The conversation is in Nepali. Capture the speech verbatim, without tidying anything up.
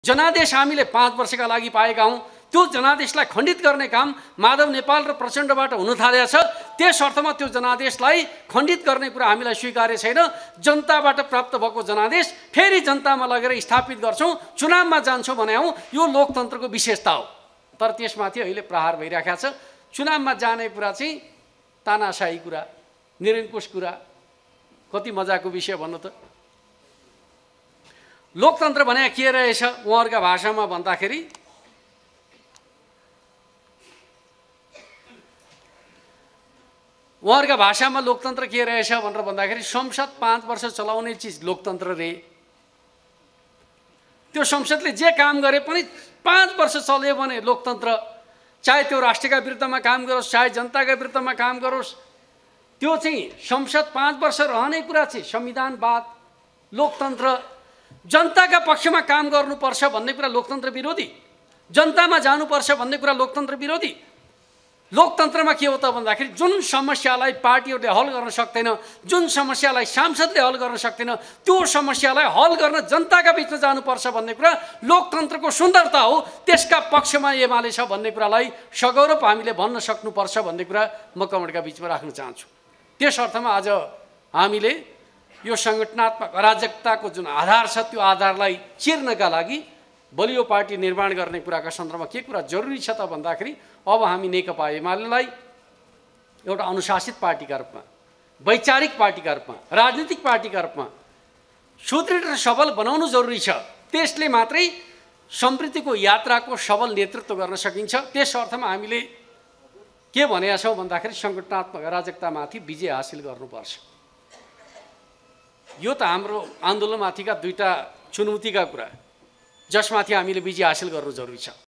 जनादेश हामीले पाँच वर्षका लागि पाएका हौँ। त्यो जनादेशलाई खण्डित गर्ने काम माधव नेपाल र प्रचण्डबाट हुन थालेको छ। त्यस अर्थमा त्यो जनादेशलाई खण्डित गर्ने कुरा हामीलाई स्वीकार्य छैन। जनताबाट प्राप्त भएको जनादेश फेरि जनतामा लगेर स्थापित गर्छौँ, चुनावमा जान्छौँ भने हौँ, यो लोकतन्त्रको विशेषता हो। तर त्यसमाथि अहिले प्रहार भइरहेको छ। चुनावमा जाने कुरा चाहिँ तानाशाही कुरा, निरङ्कुश कुरा, कति मजाको विषय भन्नु त। लोकतन्त्र भने के रहेछ उहाँहरूका भाषामा भन्दाखेरि उहाँहरूका भाषामा लोकतन्त्र के रहेछ भनेर भन्दाखेरि संसद पाँच वर्ष चलाउने चिज लोकतन्त्र रे। त्यो संसदले जे काम गरे पनि पाँच वर्ष चल्यो भने लोकतन्त्र, चाहे त्यो राष्ट्रका विरुद्धमा काम गरोस् चाहे जनताका विरुद्धमा काम गरोस्, त्यो चाहिँ संसद पाँच वर्ष रहने कुरा चाहिँ संविधानवाद, लोकतन्त्र, जनताका पक्षमा काम गर्नुपर्छ भन्ने कुरा लोकतन्त्र विरोधी, जनतामा जानुपर्छ भन्ने कुरा लोकतन्त्र विरोधी। लोकतन्त्रमा के हो त भन्दाखेरि जुन समस्यालाई पार्टीहरूले हल गर्न सक्दैन, जुन समस्यालाई सांसदले हल गर्न सक्दैन, त्यो समस्यालाई हल गर्न जनताका बिचमा जानुपर्छ भन्ने कुरा लोकतन्त्रको सुन्दरता हो। त्यसका पक्षमा एमाले छ भन्ने कुरालाई सगौरव हामीले भन्न सक्नुपर्छ भन्ने कुरा म कमेन्टका बिचमा राख्न चाहन्छु। त्यस अर्थमा आज हामीले यो सङ्गठनात्मक अराजकताको जुन आधार छ त्यो आधारलाई चिर्नका लागि बलियो पार्टी निर्माण गर्ने कुराका सन्दर्भमा के कुरा जरुरी छ त भन्दाखेरि अब हामी नेकपा एमालेलाई एउटा अनुशासित पार्टीका रूपमा, वैचारिक पार्टीका रूपमा, राजनीतिक पार्टीका रूपमा सुदृढ र सबल बनाउनु जरुरी छ। त्यसले मात्रै समृद्धिको यात्राको सबल नेतृत्व गर्न सकिन्छ। त्यस अर्थमा हामीले के भनेका छौँ भन्दाखेरि सङ्गठनात्मक अराजकतामाथि विजय हासिल गर्नुपर्छ। यो त हाम्रो आन्दोलनमाथिका दुईटा चुनौतीका कुरा, जसमाथि हामीले विजय हासिल गर्नु जरुरी छ।